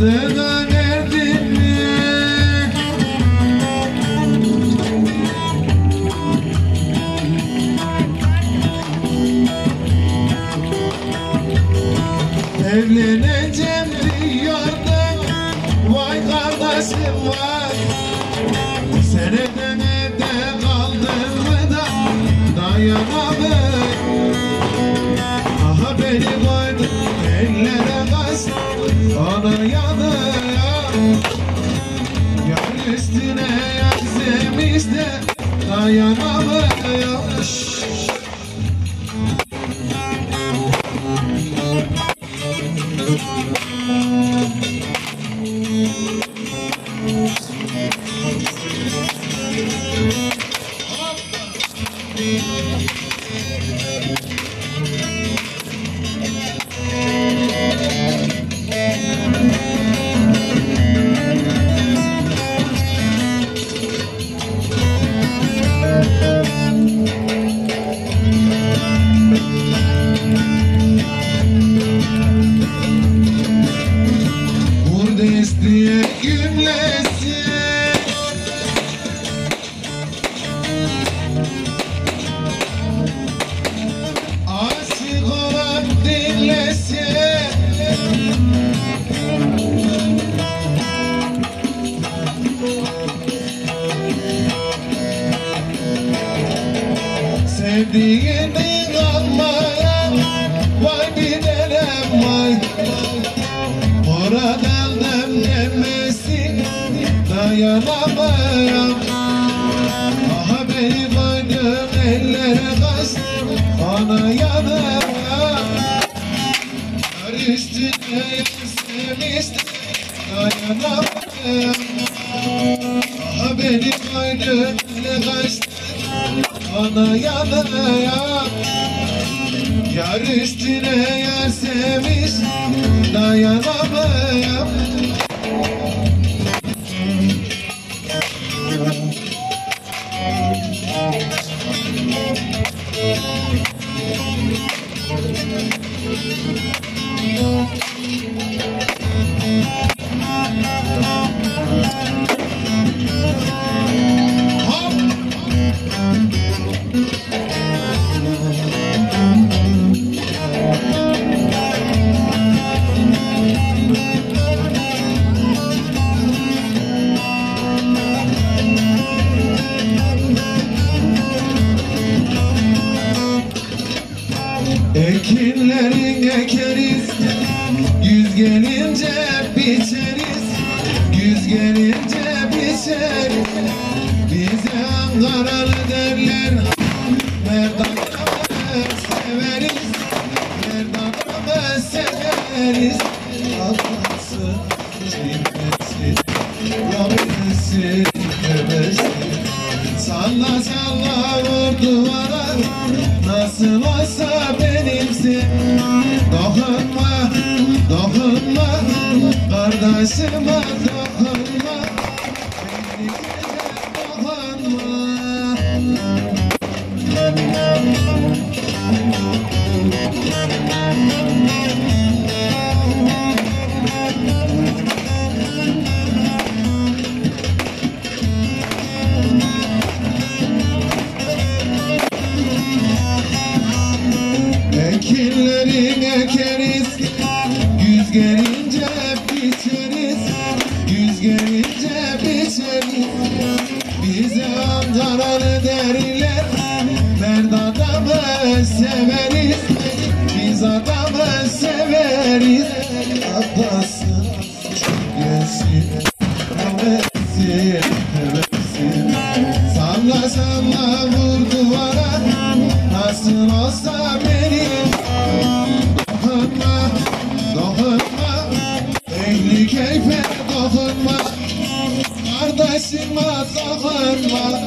Adına verdin mi? Evleneceğim diyordum, vay kardeşim vay. Seneden evde kaldım mı da dayanamam. Aha beni koydu ellere kaç, ana yanıyor. Yar üstüne yaksem işte dayanamam. Burada isteye gümlesin, aşık olan dinlesin. Sevdiğini almaya vay bir delem vay. Oradan demlemesin dayanamam. Aha beni koydum ellere kaç, ana yanıyor. Yar üstüne yaksam işte dayanamam. Aha beni koydum ellere kaç, ana yanıyor. Yar üstüne yar sevmiş dayanamam. Ekinlerin ekeriz, güz gelince biçeriz, güz gelince biçeriz. Bize Ankaralı derler, Merdan'ı severiz, Merdan'ı severiz. Allah'sın, cimmesin, yavrusun, bebesin. Salla salla vur duvara, nasıl olsa benimsin. Dokunma, dokunma, kardeşime dokunma. Beni dokunma. Ekinlerin ekeriz, güz gelince biçeriz, güz gelince biçeriz. Bize Ankaralı derler, Mert adamı severiz, biz adamı severiz. Ablasın, gelsin, hevesin, hevesin. Salla salla vur duvara, nasıl olsa benim. Dokunma, dokunma, ehli keyfe dokunma, kardeşime dokunma.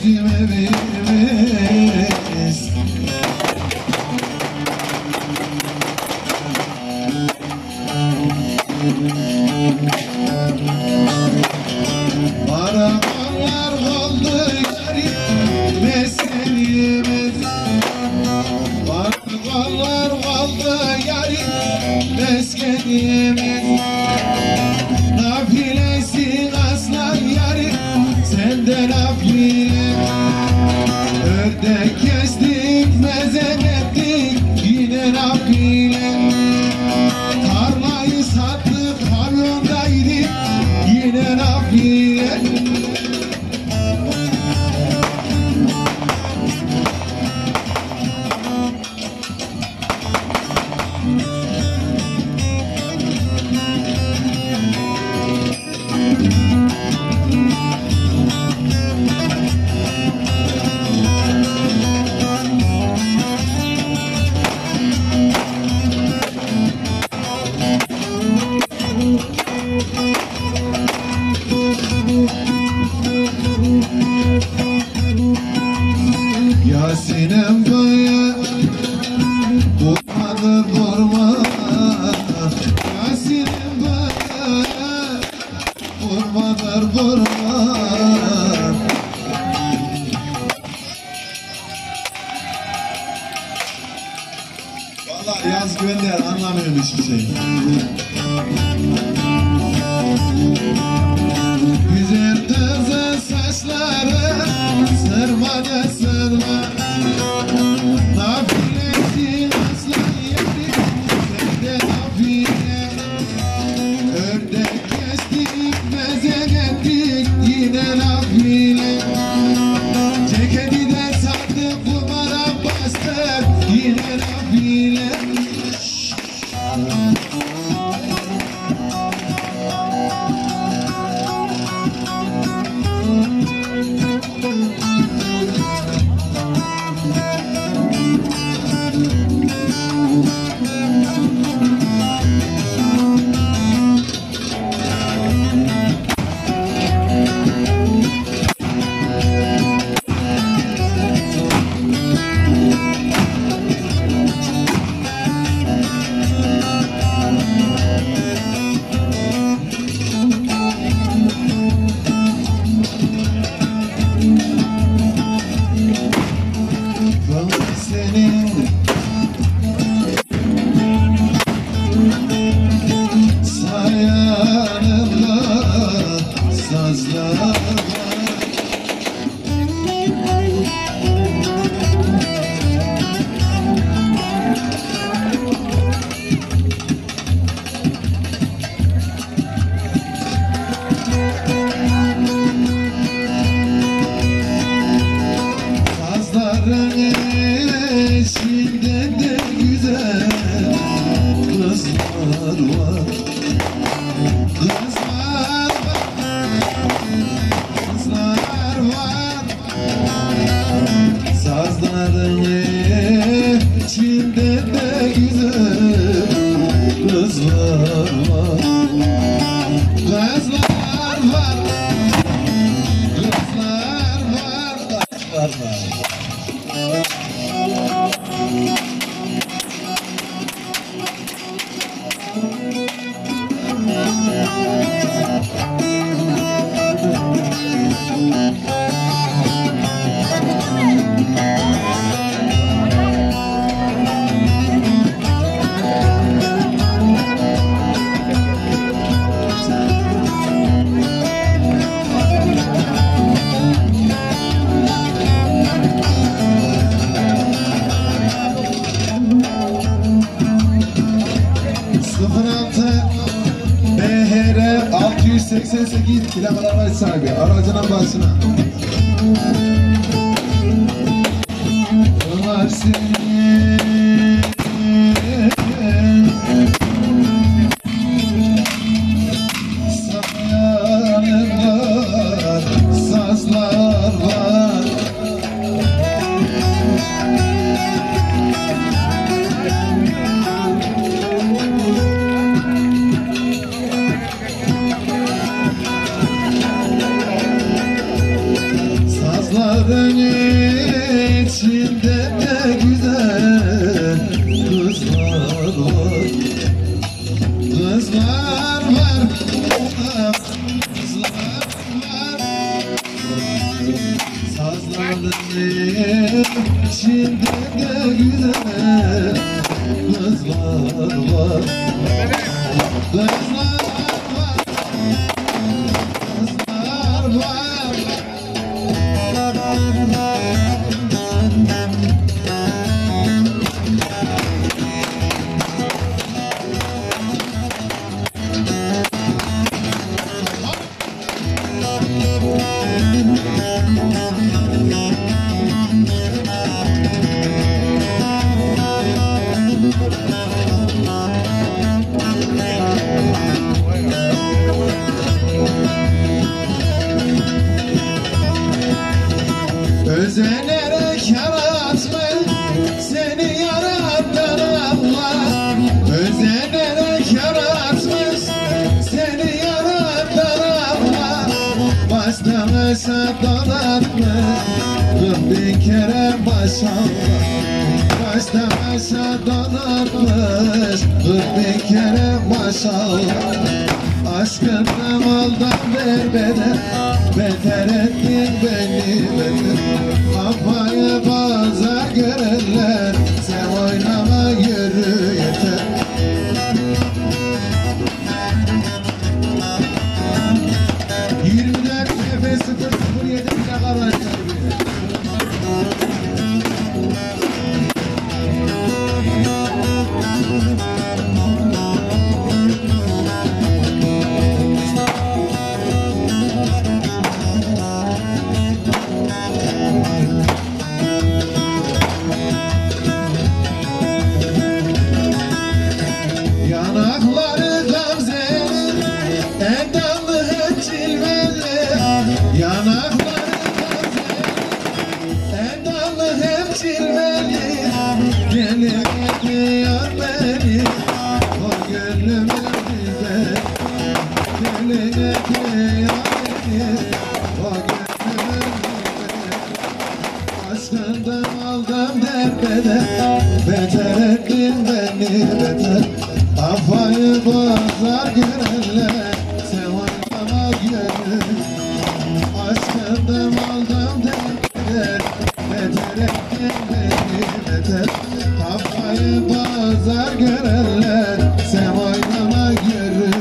bizim evimiz. Arabalar oldu yarim meskenimiz. Arabalar oldu yarim meskenimiz. Nafilesin aslan yarim sende nafile. Ördek kestik mezen ettik yine nafile. Tarlayı sattık pavyondaydık yine nafile. Yasin'im böyle vurmadır vurma. Yasin'im böyle vurmadır vurma. Vallahi yaz güvenler anlamıyorum hiçbir şey. Güzel kızın saçları sırmada sırma. Nafilesin aslan yarim sende nafile. Ördek kestik mezen ettik yine nafile. Ceketi de sattık kumara bastık yine nafile. Senin sayanında sazlar var. Sazların içinde de güzel kızlar var. Kızlar var, kızlar var. Sazların içinde de güzel kızlar var. Kızlar var, kızlar var, kızlar var. BHR 688 plakalı araç sahibi aracının başına. Onlar seni sayanlar var, sazlar var. Sazların içinde ne güzel kızlar var. Kızlar var, kızlar var. Sazların içinde ne güzel kızlar var. Kızlar var, kızlar var. Özenerek yaratmış seni yaratan Allah. Özenerek yaratmış seni yaratan Allah. Başlamışa donatmış 40.000 kere maşallah. Başlamışa donatmış 40.000 kere maşallah. Aşkından aldan berbeder, beter ettin beni beter. Kafayı pazar görürler, sen oynama yürü yeter. ...24 Efe 007 plakalar sahibi. Yanakları gamzenin, endamlı hep cilveli. Yanakları gamzenin, endamlı hep cilveli. Gelin ediyor beni, o gönlümün güzel. Gelin ediyor beni, o gönlümün güzel. Aşkından aldım derbeder, beter ettin beni beter. Kafayı bozar görenler, sen oynama gönül. Aşkından aldım derbeder, beter ettin beni beter. Kafayı bozar görenler, sen oynama gönül.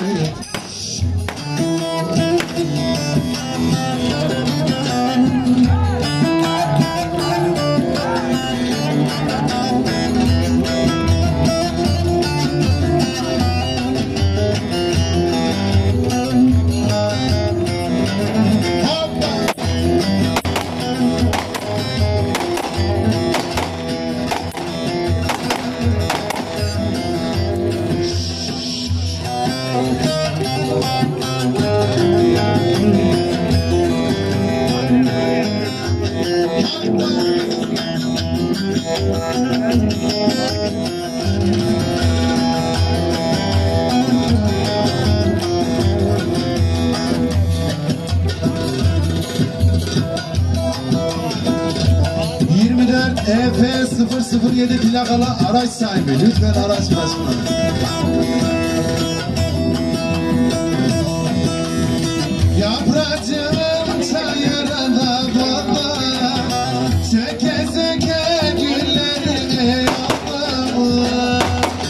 Efe 007 plakalı araç sahibi, lütfen araç başkanı. Yapracığım çayırında baba, söke söke güllerini yolla.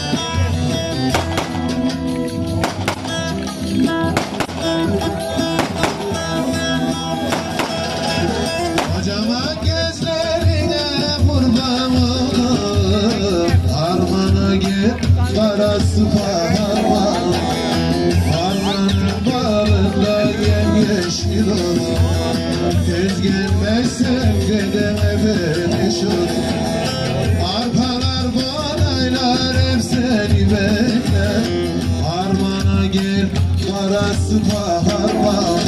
Kocaman gözlerine kurban olur, harmanı git karası parmağım. Harmanın bağında yemyeşil olur, tez gelmezsen dedeme beniş olur. Arpalar bonaylar hep seni bekler, harmana gel karası parmağım.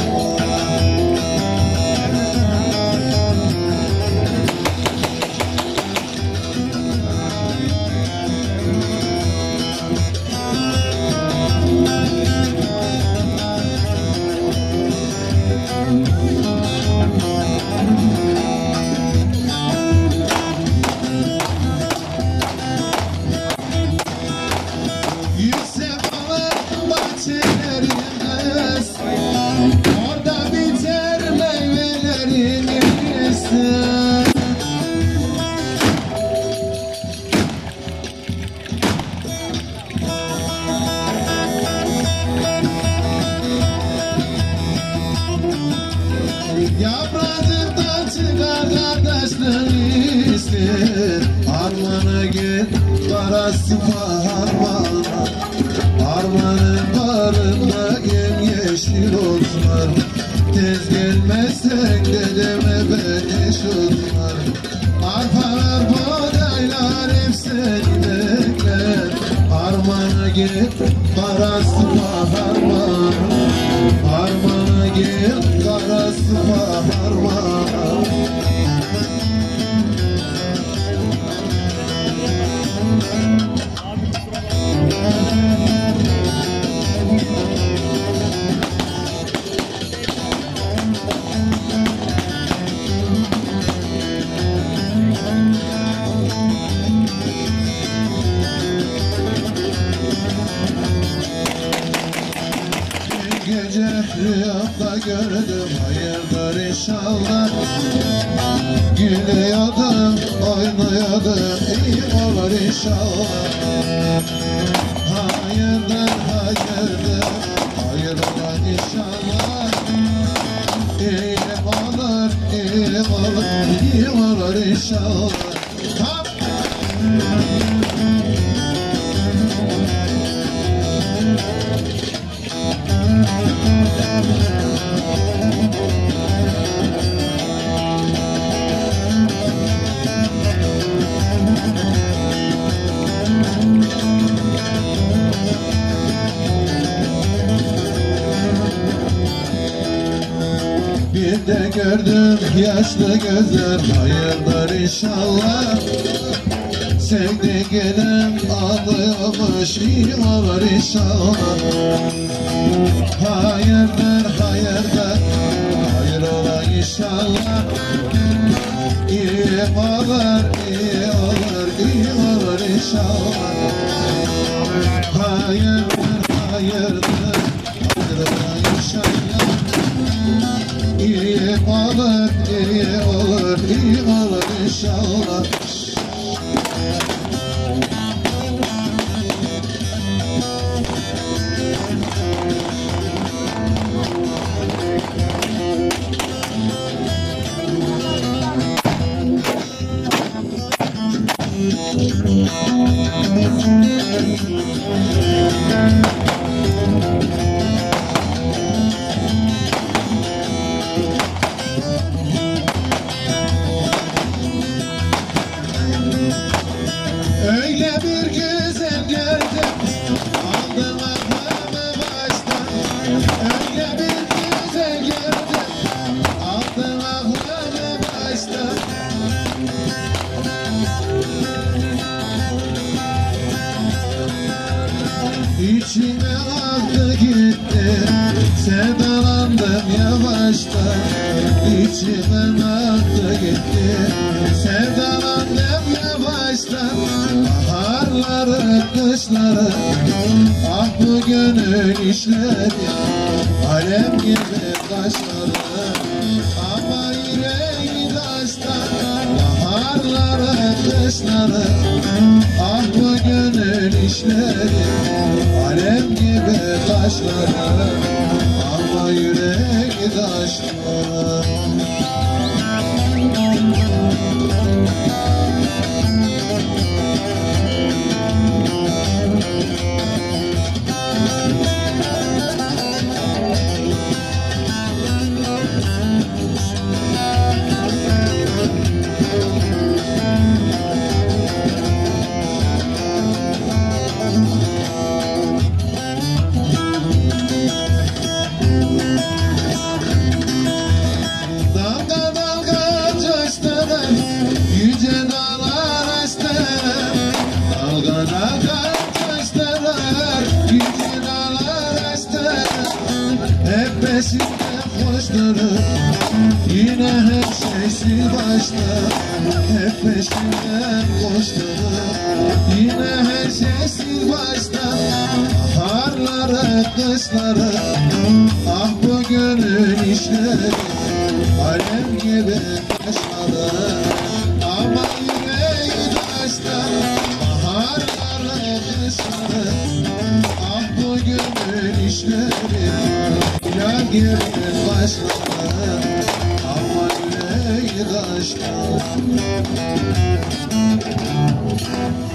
kızın iyisi, harmana git karası harmana. Harmanın barında yemyeşil otlar, tez gelmezsen dedeme beleş otlar. Arpalar buğdaylar hep seni bekler, harmana git karası harmana. Harmana git karası harmana. Gece rüyamda gördüm, hayırdır inşallah. Gülüyordum, oynuyordum, iyi olur inşallah. Hayırdır, hayırdır, hayır olan inşallah. İyi olur, iyi olur, iyi olur inşallah. Bir de gördüm yaşlı gözler, hayırdır inşallah. Sevdiğim ağlıyormuş, iyi olur inşallah. Hayırdır, hayırdır, hayır ola inşallah. İyi olur, iyi olur, iyi olur inşallah. Hayırdır, hayırdır, hayır ola inşallah. İyi olur, iyi olur, iyi olur inşallah. Öyle bir güzel gördüm, aldım aklımı baştan. Öyle bir güzel gördüm, aldım aklımı baştan. İçime aktı gitti, sevdalandım yavaştan. İçime aktı gitti, sevdalandım yavaştan. Baharları, kışları, ah bu gönül işleri, alem gibi kaşları, ama yüreği taştan. Baharları, kışları, ah bu gönül işleri, alem gibi taşları, ama yüreği taşları. Peşinden koşturur, yine her şeysi başta. Hep peşinden koşturur, yine her şeysi başta. Baharları, kışları, ah bu gönül işleri, alem gibi taşları, ama yüreği taşta. Baharları, kışları, ah bu gönül işleri, İlahi bir başları, ama yüreği kaçtı.